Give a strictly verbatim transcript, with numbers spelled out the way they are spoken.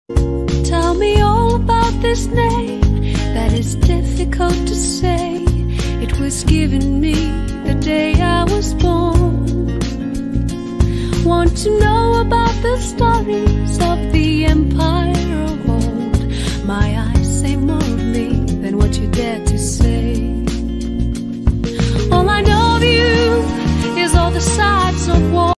Tell me all about this name that is difficult to say. It was given me the day I was born. Want to know about the stories of the empire of old? My eyes say more of me than what you dare to say. All I know of you is all the sides of war.